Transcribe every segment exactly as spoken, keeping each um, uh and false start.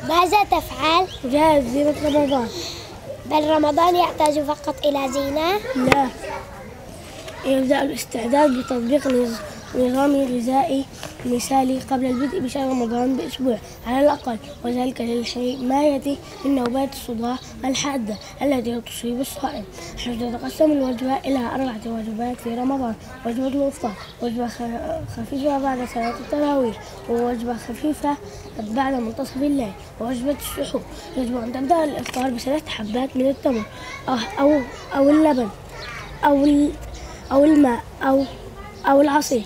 ماذا تفعل؟ جاهز زينة رمضان. بل رمضان يحتاج فقط إلى زينة؟ لا، يبدأ الاستعداد بتطبيق نظام غذائي مثالي قبل البدء بشهر رمضان بأسبوع على الأقل، وذلك للحماية من نوبات الصداع الحادة التي تصيب الصائم. حيث تتقسم الوجبة إلى أربعة وجبات في رمضان: وجبة الإفطار، وجبة خفيفة بعد صلاة التراويح، ووجبة خفيفة بعد منتصف الليل، ووجبة السحور. يجب أن تبدأ الإفطار بثلاث حبات من التمر أو أو اللبن أو أو الماء أو أو العصير.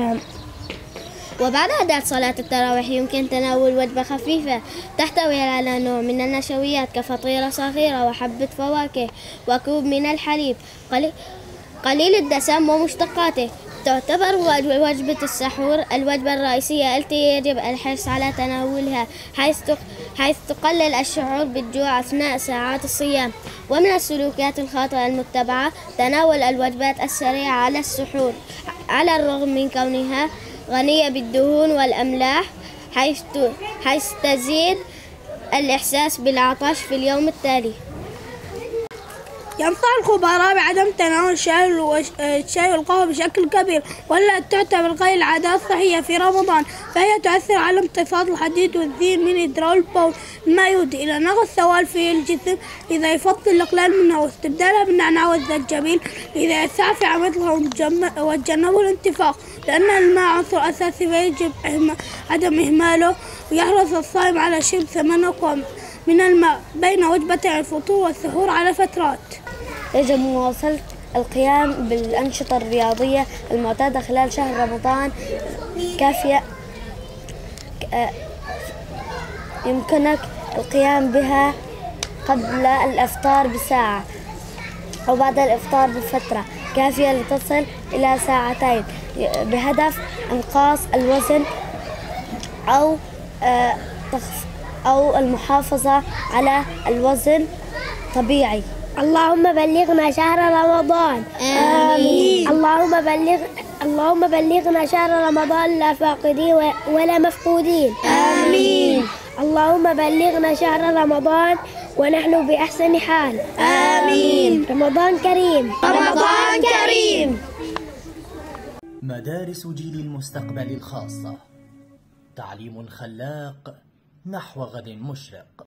وبعد أداء صلاة التراويح يمكن تناول وجبة خفيفة تحتوي على نوع من النشويات كفطيرة صغيرة وحبة فواكه وكوب من الحليب قليل الدسم ومشتقاته. تعتبر وجبة السحور الوجبة الرئيسية التي يجب الحرص على تناولها، حيث حيث تقلل الشعور بالجوع أثناء ساعات الصيام. ومن السلوكيات الخاطئة المتبعة تناول الوجبات السريعة على السحور، على الرغم من كونها غنية بالدهون والأملاح، حيث حيث تزيد الإحساس بالعطش في اليوم التالي. ينصح الخبراء بعدم تناول الشاي والقهوة بشكل كبير، ولا تعتبر غير العادات الصحية في رمضان، فهي تؤثر على امتصاص الحديد والزين من إدرار البول، مما يؤدي إلى نقص السوائل في الجسم. لذا يفضل الإقلال منها واستبدالها بالنعناع والزنجبيل لذا يساعد في عملها، وتجنبوا الانتفاخ، لأن الماء عنصر أساسي فيجب عدم إهماله. ويحرص الصائم على شرب ثمانية أكواب من الماء بين وجبتي الفطور والسحور على فترات. يجب مواصلة القيام بالأنشطة الرياضية المعتادة خلال شهر رمضان كافية، يمكنك القيام بها قبل الإفطار بساعة أو بعد الإفطار بفترة كافية لتصل إلى ساعتين، بهدف إنقاص الوزن أو أو المحافظة على الوزن طبيعي. اللهم بلغنا شهر رمضان. آمين. اللهم بلغ اللهم بلغنا شهر رمضان لا فاقدين ولا مفقودين. آمين. اللهم بلغنا شهر رمضان ونحن بأحسن حال. آمين. رمضان كريم. رمضان كريم. مدارس جيل المستقبل الخاصة، تعليم خلاق نحو غد مشرق.